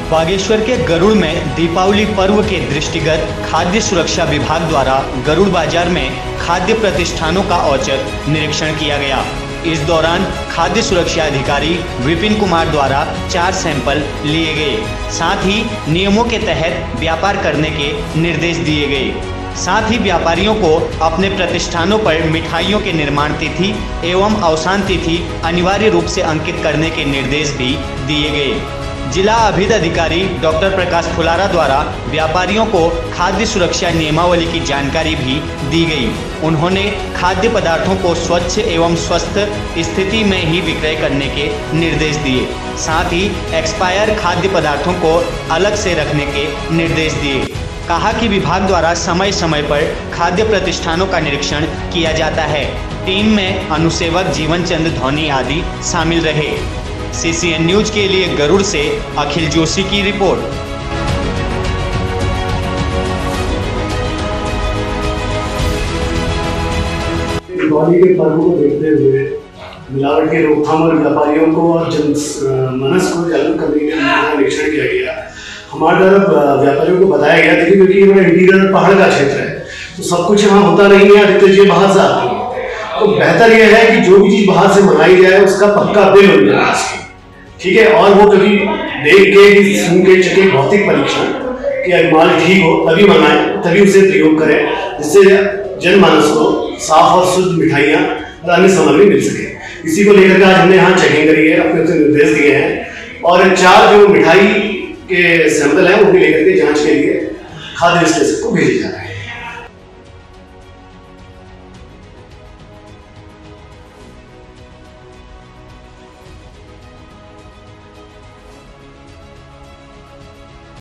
बागेश्वर के गरुड़ में दीपावली पर्व के दृष्टिगत खाद्य सुरक्षा विभाग द्वारा गरुड़ बाजार में खाद्य प्रतिष्ठानों का औचक निरीक्षण किया गया। इस दौरान खाद्य सुरक्षा अधिकारी विपिन कुमार द्वारा 4 सैंपल लिए गए। साथ ही नियमों के तहत व्यापार करने के निर्देश दिए गए। साथ ही व्यापारियों को अपने प्रतिष्ठानों पर मिठाइयों के निर्माण तिथि एवं अवसान तिथि अनिवार्य रूप से अंकित करने के निर्देश भी दिए गए। जिला अभिध अधिकारी डॉक्टर प्रकाश फुलारा द्वारा व्यापारियों को खाद्य सुरक्षा नियमावली की जानकारी भी दी गई। उन्होंने खाद्य पदार्थों को स्वच्छ एवं स्वस्थ स्थिति में ही विक्रय करने के निर्देश दिए। साथ ही एक्सपायर खाद्य पदार्थों को अलग से रखने के निर्देश दिए। कहा कि विभाग द्वारा समय समय पर खाद्य प्रतिष्ठानों का निरीक्षण किया जाता है। टीम में अनुसेवक जीवन चंद धोनी आदि शामिल रहे। CCN न्यूज के लिए गरुड़ से अखिल जोशी की रिपोर्ट। दिवाली के पर्व को देखते हुए मिलावट के रोकथाम और व्यापारियों को और जन मनस को जागरूक करने के लिए निरीक्षण किया गया। हमारे द्वारा व्यापारियों को बताया गया था क्योंकि इंटीरियर पहाड़ का क्षेत्र है तो सब कुछ यहाँ होता नहीं है, अधिकतर चीजें बाहर से आती है। तो बेहतर यह है कि जो भी चीज बाहर से मंगाई जाए उसका पक्का बिल हो जाए, ठीक है। और वो कभी देख के सुन के चके भौतिक परीक्षण कि माल ठीक हो तभी मंगाएं, तभी उसे प्रयोग करें, जिससे जनमानस को साफ और शुद्ध मिठाइयाँ और अन्य सामग्री मिल सके। इसी को लेकर आज हमने यहाँ चेकिंग करी है, अपने निर्देश दिए हैं और 4 जो मिठाई के सैंपल हैं वो भी लेकर के जांच के लिए खाद्य विश्लेषक को भेजे जाए।